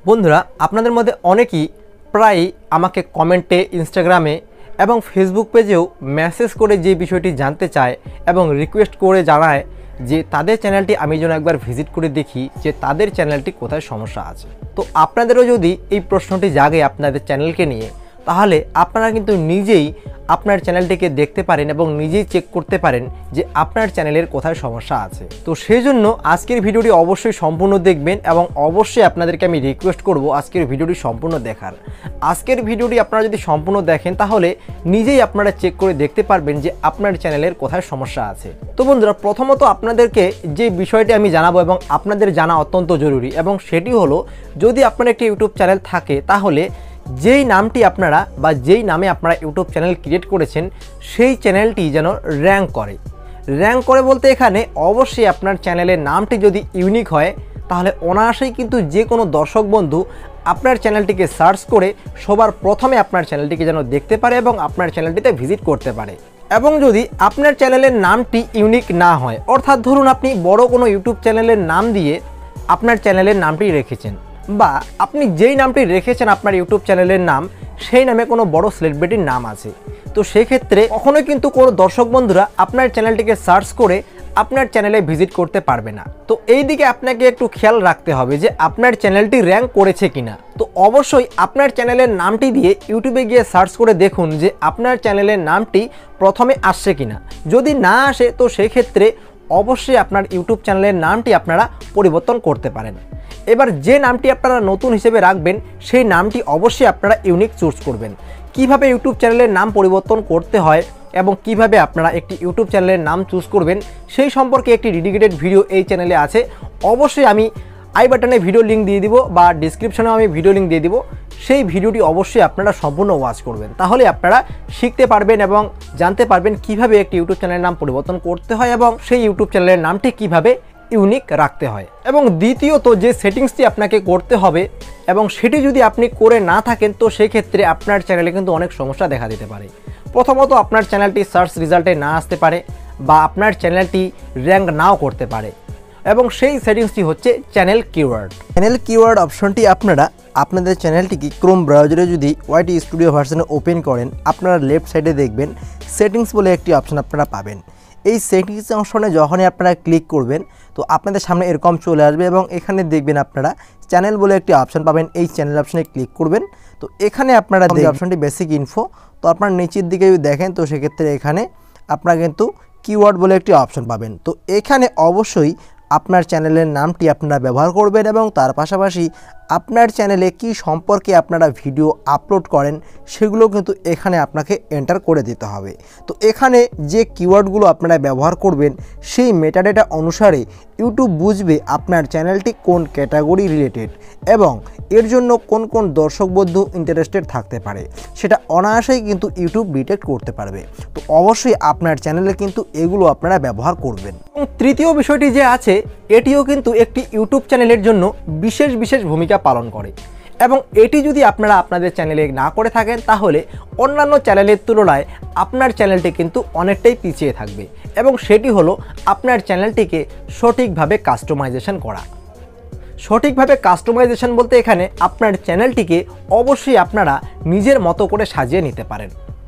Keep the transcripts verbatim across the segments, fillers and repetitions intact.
বন্ধুরা আপনাদের মধ্যে অনেকেই প্রায় আমাকে কমেন্টে ইনস্টাগ্রামে এবং ফেসবুক পেজেও মেসেজ করে যে বিষয়টি জানতে চায় এবং রিকোয়েস্ট করে জানায় যে তাদের চ্যানেলটি আমি যেন একবার ভিজিট করে দেখি যে তাদের চ্যানেলটি কোথায় সমস্যা আছে। তো আপনাদেরও যদি এই প্রশ্নটি জাগে আপনাদের চ্যানেলকে নিয়ে, তাহলে আপনারা কিন্তু নিজেই আপনার চ্যানেলটিকে দেখতে পারেন এবং নিজেই চেক করতে পারেন যে আপনার চ্যানেলের কোথায় সমস্যা আছে। তো সেই জন্য আজকের ভিডিওটি অবশ্যই সম্পূর্ণ দেখবেন এবং অবশ্যই আপনাদেরকে আমি রিকোয়েস্ট করব আজকের ভিডিওটি সম্পূর্ণ দেখার। আজকের ভিডিওটি আপনারা যদি সম্পূর্ণ দেখেন তাহলে নিজেই আপনারা চেক করে দেখতে পারবেন যে আপনার চ্যানেলের কোথায় সমস্যা আছে। তো বন্ধুরা, প্রথমত আপনাদেরকে যে বিষয়টি আমি জানাবো এবং আপনাদের জানা অত্যন্ত জরুরি, এবং সেটি হলো যদি আপনার একটি ইউটিউব চ্যানেল থাকে তাহলে যেই নামটি আপনারা বা যেই নামে আপনারা ইউটিউব চ্যানেল ক্রিয়েট করেছেন সেই চ্যানেলটি যেন র্যাঙ্ক করে। র্যাঙ্ক করে বলতে এখানে অবশ্যই আপনার চ্যানেলের নামটি যদি ইউনিক হয় তাহলে অনায়াসেই কিন্তু যে কোনো দর্শক বন্ধু আপনার চ্যানেলটিকে সার্চ করে সবার প্রথমে আপনার চ্যানেলটিকে যেন দেখতে পারে এবং আপনার চ্যানেলটিতে ভিজিট করতে পারে। এবং যদি আপনার চ্যানেলের নামটি ইউনিক না হয়, অর্থাৎ ধরুন আপনি বড় কোনো ইউটিউব চ্যানেলের নাম দিয়ে আপনার চ্যানেলের নামটি রেখেছেন, বা আপনি যেই নামটি রেখেছেন আপনার ইউটিউব চ্যানেলের নাম সেই নামে কোনো বড় সেলিব্রিটির নাম আছে, তো সেক্ষেত্রে কখনোই কিন্তু কোনো দর্শক বন্ধুরা আপনার চ্যানেলটিকে সার্চ করে আপনার চ্যানেলে ভিজিট করতে পারবে না। তো এই দিকে আপনাকে একটু খেয়াল রাখতে হবে যে আপনার চ্যানেলটি র্যাঙ্ক করেছে কিনা। তো অবশ্যই আপনার চ্যানেলের নামটি দিয়ে ইউটিউবে গিয়ে সার্চ করে দেখুন যে আপনার চ্যানেলের নামটি প্রথমে আসছে কিনা। যদি না আসে তো সেক্ষেত্রে অবশ্যই আপনার ইউটিউব চ্যানেলের নামটি আপনারা পরিবর্তন করতে পারেন। এবার যে নামটি আপনারা নতুন হিসেবে রাখবেন সেই নামটি অবশ্যই আপনারা ইউনিক চুজ করবেন। কিভাবে ইউটিউব চ্যানেলের নাম পরিবর্তন করতে হয় এবং কিভাবে আপনারা একটি ইউটিউব চ্যানেলের নাম চুজ করবেন সেই সম্পর্কে একটি ডেডিকেটেড ভিডিও এই চ্যানেলে আছে। অবশ্যই আমি আই বাটনে ভিডিও লিঙ্ক দিয়ে দিব বা ডিসক্রিপশনেও আমি ভিডিও লিঙ্ক দিয়ে দিব। সেই ভিডিওটি অবশ্যই আপনারা সম্পূর্ণ ওয়াচ করবেন, তাহলে আপনারা শিখতে পারবেন এবং জানতে পারবেন কিভাবে একটি ইউটিউব চ্যানেলের নাম পরিবর্তন করতে হয় এবং সেই ইউটিউব চ্যানেলের নামটি কিভাবে ইউনিক রাখতে হয়। এবং দ্বিতীয়ত যে সেটিংসটি আপনাকে করতে হবে এবং সেটি যদি আপনি করে না থাকেন তো সেক্ষেত্রে আপনার চ্যানেলে কিন্তু অনেক সমস্যা দেখা দিতে পারে। প্রথমত আপনার চ্যানেলটি সার্চ রেজাল্টে না আসতে পারে বা আপনার চ্যানেলটি র্যাঙ্ক নাও করতে পারে, এবং সেই সেটিংসটি হচ্ছে চ্যানেল কিওয়ার্ড। চ্যানেল কিওয়ার্ড অপশনটি আপনারা আপনাদের চ্যানেলটিকে ক্রোম ব্রাউজারে যদি ওয়াইটি স্টুডিও ভার্সনে ওপেন করেন, আপনারা লেফট সাইডে দেখবেন সেটিংস বলে একটি অপশন আপনারা পাবেন। এই সেটিংস অপশনে যখনই আপনারা ক্লিক করবেন তো আপনাদের সামনে এরকম চলে আসবে এবং এখানে দেখবেন আপনারা চ্যানেল বলে একটি অপশন পাবেন। এই চ্যানেল অপশনে ক্লিক করবেন। তো এখানে আপনারা যে অপশনটি বেসিক ইনফো, তো আপনার নিচের দিকে যদি দেখেন তো সেক্ষেত্রে এখানে আপনারা কিন্তু কিওয়ার্ড বলে একটি অপশন পাবেন। তো এখানে অবশ্যই আপনার চ্যানেলের নামটি আপনারা ব্যবহার করবেন এবং তার পাশাপাশি আপনার চ্যানেলে কি সম্পর্কে আপনারা ভিডিও আপলোড করেন সেগুলো কিন্তু এখানে আপনাকে এন্টার করে দিতে হবে। তো এখানে যে কিওয়ার্ডগুলো আপনারা ব্যবহার করবেন সেই মেটাডেটা অনুসারে ইউটিউব বুঝবে আপনার চ্যানেলটি কোন ক্যাটাগরি রিলেটেড এবং এর জন্য কোন কোন দর্শক বন্ধু ইন্টারেস্টেড থাকতে পারে, সেটা অনায়াসেই কিন্তু ইউটিউব ডিটেক্ট করতে পারবে। তো অবশ্যই আপনার চ্যানেলে কিন্তু এগুলো আপনারা ব্যবহার করবেন। এবং তৃতীয় বিষয়টি যে আছে এটিও কিন্তু একটি ইউটিউব চ্যানেলের জন্য বিশেষ বিশেষ ভূমিকা পালন করে, এবং এটি যদি আপনারা আপনাদের চ্যানেলে না করে থাকেন তাহলে অন্যান্য চ্যানেলের তুলনায় আপনার চ্যানেলটি কিন্তু অনেকটাই পিছিয়ে থাকবে, এবং সেটি হলো আপনার চ্যানেলটিকে সঠিকভাবে কাস্টমাইজেশন করা। সঠিকভাবে কাস্টমাইজেশন বলতে এখানে আপনার চ্যানেলটিকে অবশ্যই আপনারা নিজের মতো করে সাজিয়ে নিতে পারেন।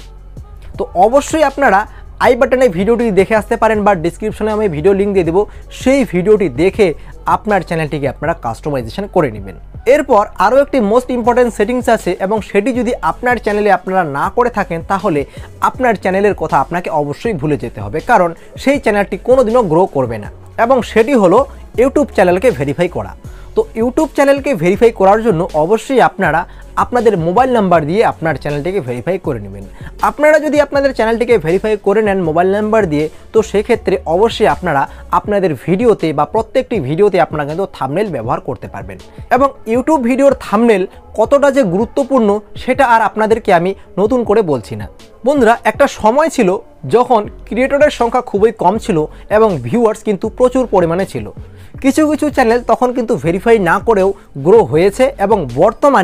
তো অবশ্যই আপনারা আই বাটনে ভিডিওটি দেখে আসতে পারেন বা ডিসক্রিপশনে আমি ভিডিও লিঙ্ক দিয়ে দেবো, সেই ভিডিওটি দেখে আপনার চ্যানেলটিকে আপনারা কাস্টমাইজেশন করে নেবেন। এরপর আরও একটি মোস্ট ইম্পর্ট্যান্ট সেটিংস আছে এবং সেটি যদি আপনার চ্যানেলে আপনারা না করে থাকেন তাহলে আপনার চ্যানেলের কথা আপনাকে অবশ্যই ভুলে যেতে হবে, কারণ সেই চ্যানেলটি কোনোদিনও গ্রো করবে না, এবং সেটি হলো ইউটিউব চ্যানেলকে ভেরিফাই করা। তো ইউটিউব চ্যানেলকে ভেরিফাই করার জন্য অবশ্যই আপনারা আপনাদের মোবাইল নাম্বার দিয়ে আপনার চ্যানেলটিকে ভেরিফাই করে নেবেন। আপনারা যদি আপনাদের চ্যানেলটিকে ভেরিফাই করে নেন মোবাইল নাম্বার দিয়ে, তো সেক্ষেত্রে অবশ্যই আপনারা আপনাদের ভিডিওতে বা প্রত্যেকটি ভিডিওতে আপনারা কিন্তু থাম্বনেল ব্যবহার করতে পারবেন। এবং ইউটিউব ভিডিওর থাম্বনেল কতটা যে গুরুত্বপূর্ণ সেটা আর আপনাদেরকে আমি নতুন করে বলছি না। বন্ধুরা, একটা সময় ছিল যখন ক্রিয়েটরের সংখ্যা খুবই কম ছিল এবং ভিউয়ার্স কিন্তু প্রচুর পরিমাণে ছিল। কিছু কিছু চ্যানেল তখন কিন্তু ভেরিফাই না করেও গ্রো হয়েছে এবং বর্তমানে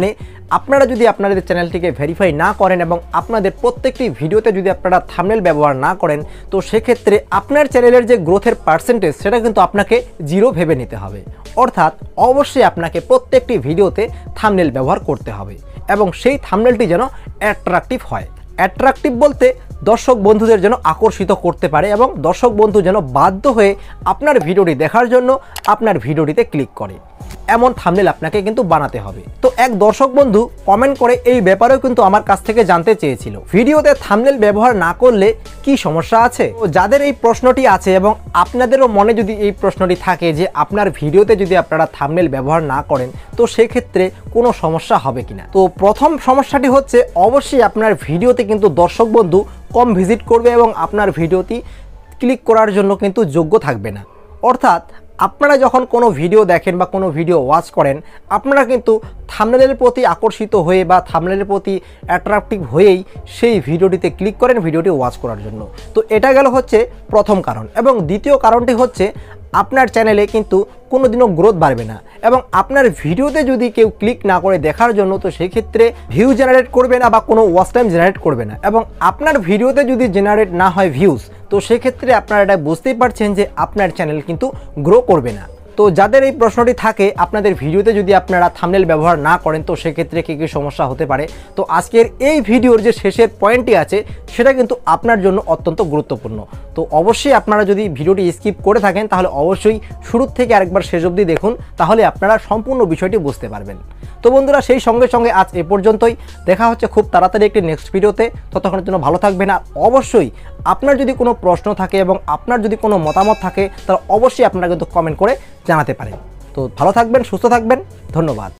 আপনারা যদি আপনাদের চ্যানেলটিকে ভেরিফাই না করেন এবং আপনাদের প্রত্যেকটি ভিডিওতে যদি আপনারা থাম্বনেল ব্যবহার না করেন, তো সেক্ষেত্রে আপনার চ্যানেলের যে গ্রোথের পার্সেন্টেজ সেটা কিন্তু আপনাকে জিরো ভেবে নিতে হবে। অর্থাৎ অবশ্যই আপনাকে প্রত্যেকটি ভিডিওতে থাম্বনেল ব্যবহার করতে হবে এবং সেই থাম্বনেলটি যেন অ্যাট্রাকটিভ হয়। অ্যাট্রাকটিভ বলতে দর্শক বন্ধুদের যেন আকর্ষিত করতে পারে এবং দর্শক বন্ধু যেন বাধ্য হয়ে আপনার ভিডিওটি দেখার জন্য আপনার ভিডিওটিতে ক্লিক করে, এমন থাম্বনেল আপনাকে কিন্তু বানাতে হবে। তো এক দর্শক বন্ধু কমেন্ট করে এই ব্যাপারেও কিন্তু আমার কাছ থেকে জানতে চেয়েছিল, ভিডিওতে থাম্বনেল ব্যবহার না করলে কি সমস্যা আছে। তো যাদের এই প্রশ্নটি আছে এবং আপনাদেরও মনে যদি এই প্রশ্নটি থাকে যে আপনার ভিডিওতে যদি আপনারা থাম্বনেল ব্যবহার না করেন তো সেক্ষেত্রে কোনো সমস্যা হবে কিনা, তো প্রথম সমস্যাটি হচ্ছে অবশ্যই আপনার ভিডিওতে কিন্তু দর্শক বন্ধু কম ভিজিট করবে এবং আপনার ভিডিওটি ক্লিক করার জন্য কিন্তু যোগ্য থাকবে না। অর্থাৎ আপনারা যখন কোনো ভিডিও দেখেন বা কোনো ভিডিও ওয়াচ করেন, আপনারা কিন্তু থাম্বনেলের প্রতি আকর্ষিত হয়ে বা থাম্বনেলের প্রতি অ্যাট্রাকটিভ হয়েই সেই ভিডিওটিতে ক্লিক করেন ভিডিওটি ওয়াচ করার জন্য। তো এটা গেল হচ্ছে প্রথম কারণ। এবং দ্বিতীয় কারণটি হচ্ছে আপনার চ্যানেলে কিন্তু কোনো দিনও গ্রোথ বাড়বে না এবং আপনার ভিডিওতে যদি কেউ ক্লিক না করে দেখার জন্য, তো সেই ক্ষেত্রে ভিউ জেনারেট করবে না বা কোনো ওয়াচ টাইম জেনারেট করবে না। এবং আপনার ভিডিওতে যদি জেনারেট না হয় ভিউজ, তো সেক্ষেত্রে আপনারা এটা বুঝতেই পারছেন যে আপনার চ্যানেল কিন্তু গ্রো করবে না। তো যাদের এই প্রশ্নটি থাকে আপনাদের ভিডিওতে যদি আপনারা থাম্বনেল ব্যবহার না করেন তো সেক্ষেত্রে কী কী সমস্যা হতে পারে, তো আজকের এই ভিডিওর যে শেষের পয়েন্টটি আছে সেটা কিন্তু আপনার জন্য অত্যন্ত গুরুত্বপূর্ণ। তো অবশ্যই আপনারা যদি ভিডিওটি স্কিপ করে থাকেন তাহলে অবশ্যই শুরুর থেকে আরেকবার শেষ অবধি দেখুন, তাহলে আপনারা সম্পূর্ণ বিষয়টি বুঝতে পারবেন। তো বন্ধুরা, সেই সঙ্গে সঙ্গে আজ এ পর্যন্তই, দেখা হচ্ছে খুব তাড়াতাড়ি একটি নেক্সট ভিডিওতে। ততক্ষণের জন্য ভালো থাকবেন। আর অবশ্যই আপনার যদি কোনো প্রশ্ন থাকে এবং আপনার যদি কোনো মতামত থাকে তাহলে অবশ্যই আপনারা কিন্তু কমেন্ট করে জানাতে পারেন। তো ভালো থাকবেন, সুস্থ থাকবেন, ধন্যবাদ।